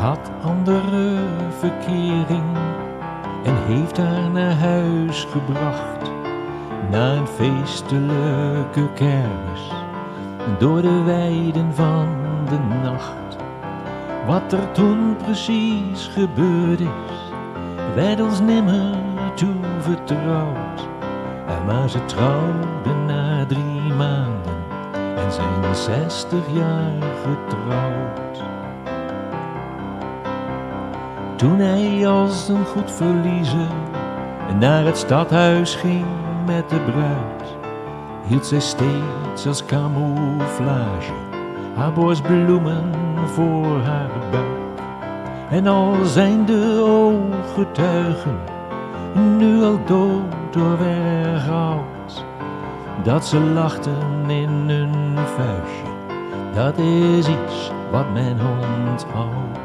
had andere verkering en heeft haar naar huis gebracht. Na een feestelijke kermis door de weiden van de nacht. Wat er toen precies gebeurd is, werd ons nimmer toevertrouwd. Maar ze trouwden na 3 maanden en zijn 60 jaar getrouwd. Toen hij als een goed verliezer naar het stadhuis ging met de bruid, hield zij steeds als camouflage haar borstbloemen voor haar buik. En al zijn de ooggetuigen nu al dood door weerhoud, dat ze lachten in hun vuistje, dat is iets wat men onthoudt.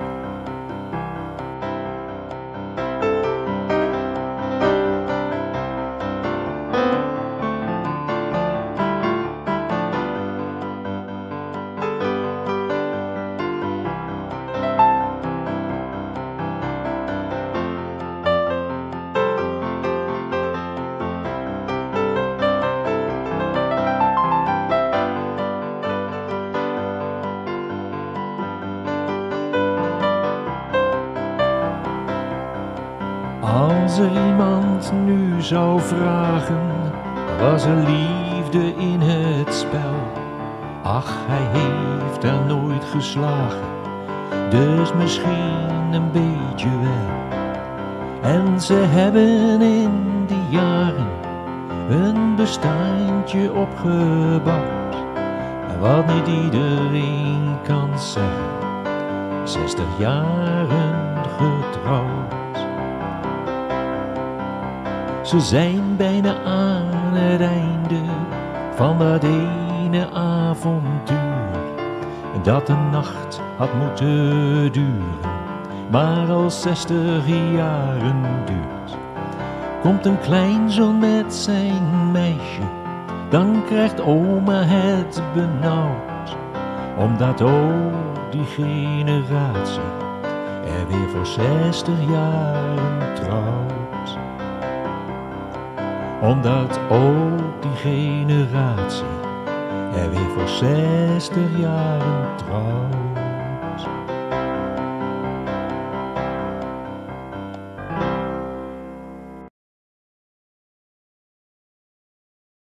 Als er iemand nu zou vragen, was er liefde in het spel? Ach, hij heeft haar nooit geslagen, dus misschien een beetje wel. En ze hebben in die jaren een bestaantje opgebouwd, wat niet iedereen kan zeggen, 60 jaren getrouwd. Ze zijn bijna aan het einde van dat ene avontuur, dat een nacht had moeten duren, maar al 60 jaren duurt. Komt een kleinzoon met zijn meisje, dan krijgt oma het benauwd, omdat ook die generatie er weer voor 60 jaren trouwt. Omdat ook die generatie er weer voor 60 jaren trouwt.